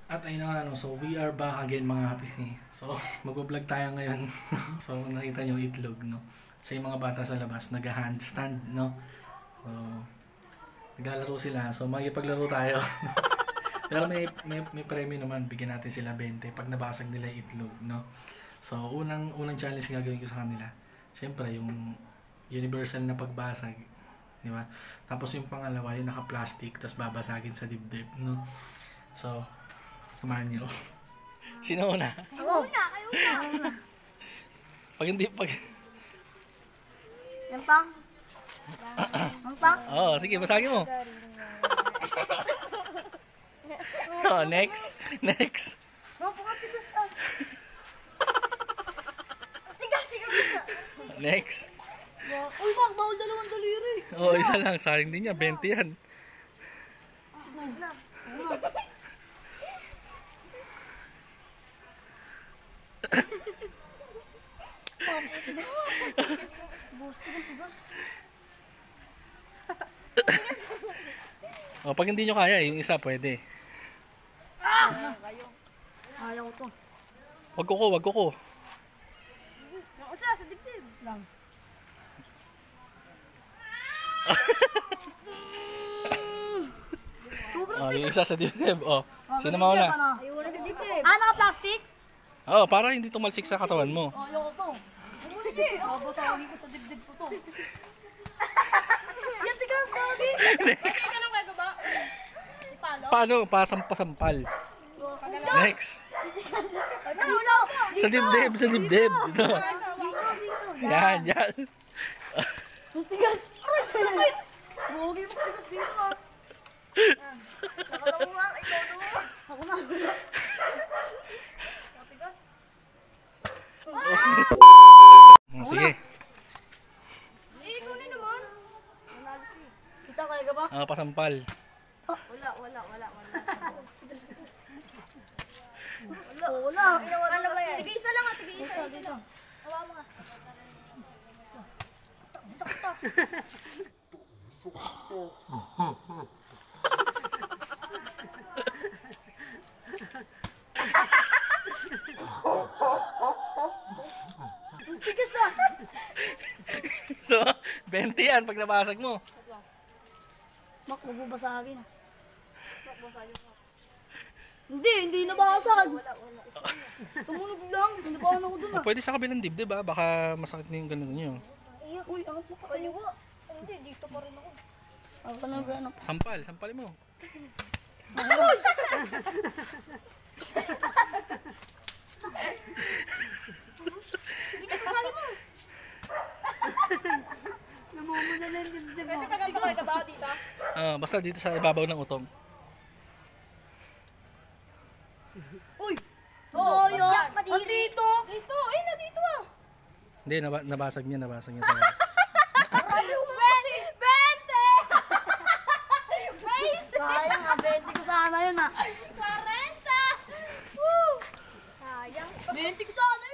At ayun na nga, so we are back again mga kapisni. So mag-vlog tayo ngayon. So nakita nyo itlog, no? So yung mga bata sa labas nag-handstand, no? So naglalaro sila, so magipaglaro tayo. Pero may premyo naman, bigyan natin sila 20 pag nabasag nila yung itlog, no? So unang challenge gagawin ko sa kanila, syempre yung universal na pagbasag, di ba? Tapos yung pangalawa, yung naka-plastic, tapos babasagin sa dibdib, no? So samahan nyo. Sino una? Kayo una. Pag hindi, pag... Yan pang. Yan pang. Oo, sige, basagin mo. Oh, next. Napakatigas ah. Tigas. Next. Uy, Mak, bawal dalawang daliri. Oh, isa lang. Sayang din niya. 20 yan. Oh, pag hindi nyo kaya, yung isa pwede. Ayaw ko to. Wag ko. Yung isa, sa dibdib. Lang. Oh, yung isa sa dibdib. Oh, sino mauna? Ayaw na sa dibdib. Ah, naka-plastic? Oh, para hindi tumalsik sa katawan mo. Ayaw ko to. Babasagin ko sa dibdib ko to. Yan, tigas, dagi. Next. Ganun kayo ba? Ipalo? Paano? Pasampasampal. Next. Ulo. Sa dibdib. Dito. Yan. Ang tigas. Ay, sakit. Bugi mo tigas dito ah. Nakalawa nga, ikaw doon. Ako na. Matigas. Sige. Ikunin naman. Kita kaya ka ba? Pasampal. Wala. Wala. Ano ba yan? Tig-isa lang. Dito. Hawa mo nga. Sakto. Tigas ah. So, 20 yan pag nabasag mo. Mak, magbabasagin ah. Hindi nabasag. Tumunog lang. Nabahan ako dun ah. Pwede sa kabilang dibdib ba? Baka masakit na yung ganun nyo. Uy, angat mo ka. Aligo. Hindi, dito pa rin ako. Ako na gano'n. Sampalin mo. Hindi ka sasali mo. Namumula na yung dibdib mo. Pwede magkabakay ka ba dito? Basta dito sa ibabaw ng utong. Uy! Oo, yan. Dito. Dito. Ay, na dito ah. Hindi, nabasag niya talaga. 20! Sayang ah, 20 ko sana yun ah. 40! Woo! Sayang. 20 ko sana